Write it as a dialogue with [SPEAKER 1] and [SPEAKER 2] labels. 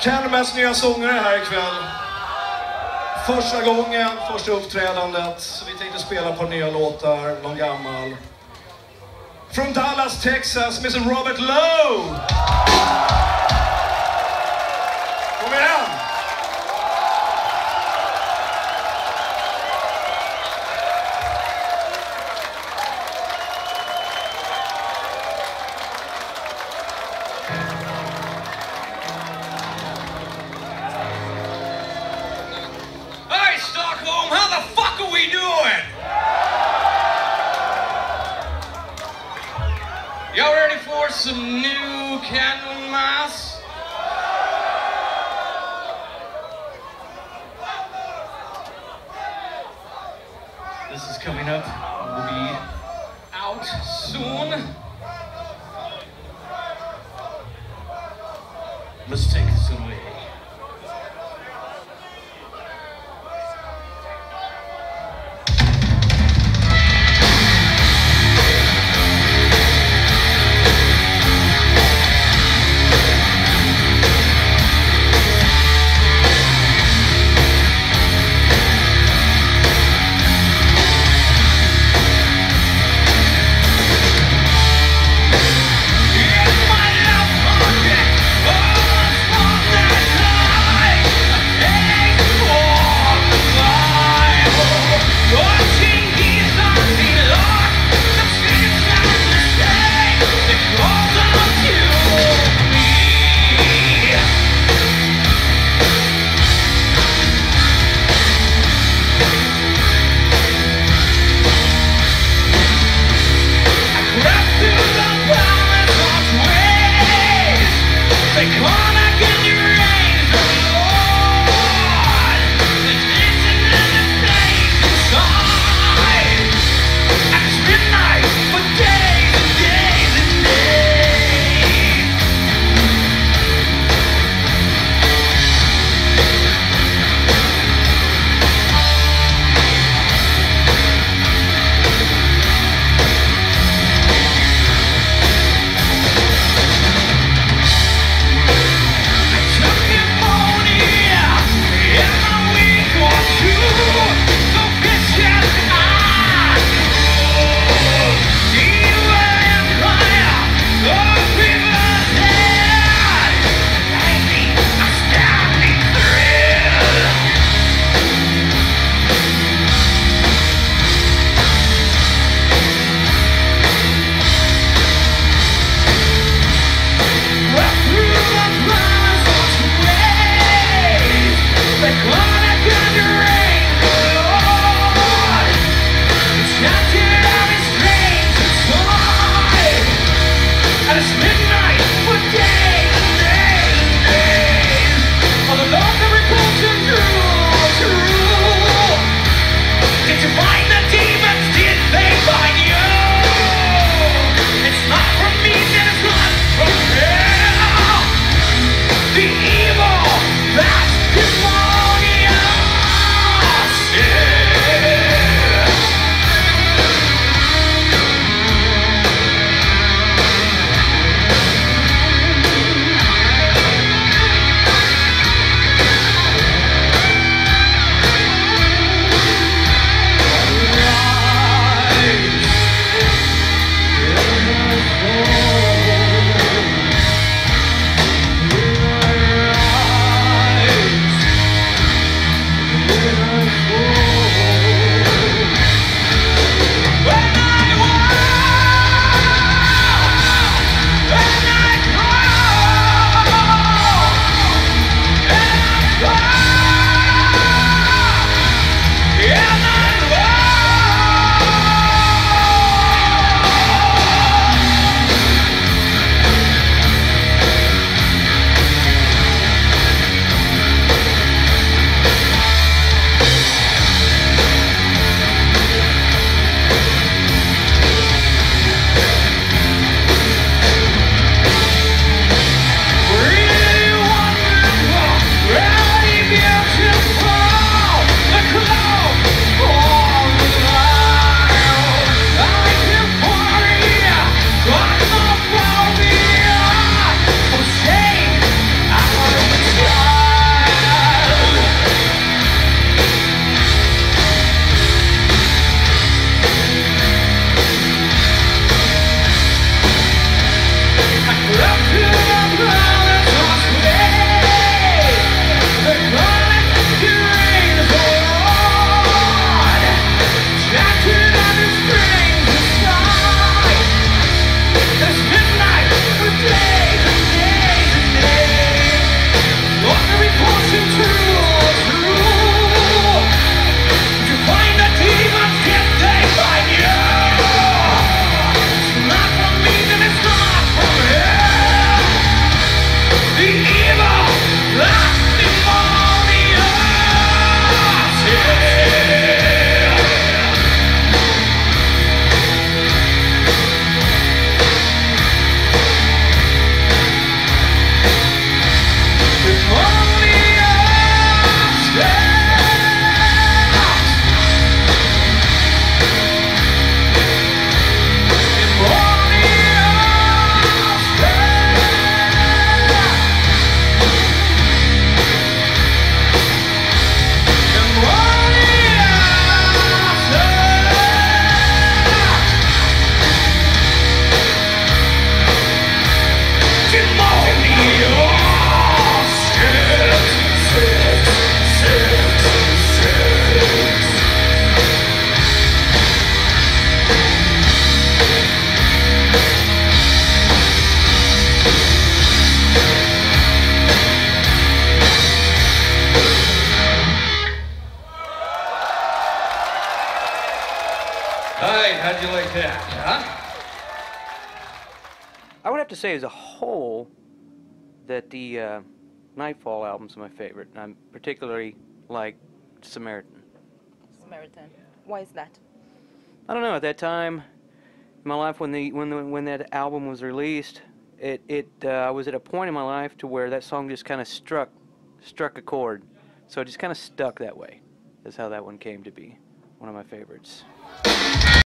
[SPEAKER 1] Candlemass nya sångare här ikväll. Första gången, första uppträdandet. Så vi tänkte spela på nya låtar, någon gammal. Från Dallas, Texas, Mr. Robert Lowe. Kom igen!
[SPEAKER 2] Y'all ready for some new Candlemass? This is coming up. Will be out soon. Let's take this away.
[SPEAKER 3] In my left pocket, all the
[SPEAKER 2] How'd you like that, huh?
[SPEAKER 3] I would have to say as a whole that the Nightfall albums are my favorite. And I particularly like Samaritan.
[SPEAKER 4] Samaritan. Why is that?
[SPEAKER 3] I don't know, at that time in my life when that album was released, I was at a point in my life to where that song just kind of struck a chord. So it just kind of stuck that way. That's how that one came to be one of my favorites.